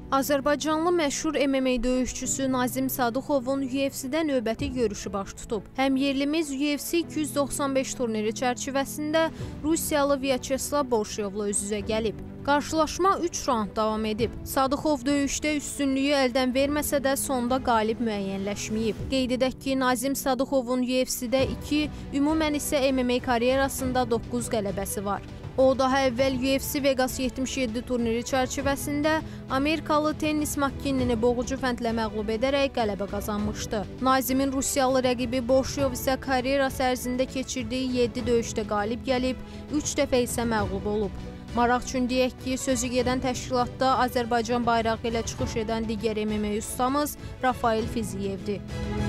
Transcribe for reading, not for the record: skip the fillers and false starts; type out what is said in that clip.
Azərbaycanlı məşhur MMA döyüşçüsü Nazim Sadıxovun UFC-də növbəti görüşü baş tutub. Həm yerlimiz UFC 295 turniri çərçivəsində Rusiyalı Vyacheslav Bolshoyevlə üz-üzə gəlib. Qarşılaşma 3 raund davam edib. Sadıxov döyüşdə üstünlüyü əldən verməsə də sonda qalib müəyyənləşməyib. Qeyd edək ki, Nazim Sadıxovun UFC-də 2, ümumən isə MMA karyerasında 9 qələbəsi var. O, daha əvvəl UFC Vegas 77 turniri çərçivəsində Amerikalı Tennis McKinney-ni boğucu fəndlə məğlub edərək qələbə qazanmışdı. Nazimin Rusiyalı rəqibi Bolshoyev isə karyerası ərzində keçirdiyi 7 döyüşdə qalib gəlib, 3 dəfə isə məğlub olub. Maraq üçün deyək ki, sözü gedən təşkilatda Azərbaycan bayrağı ilə çıxış edən digər MMA ustamız Rafael Fiziyevdir.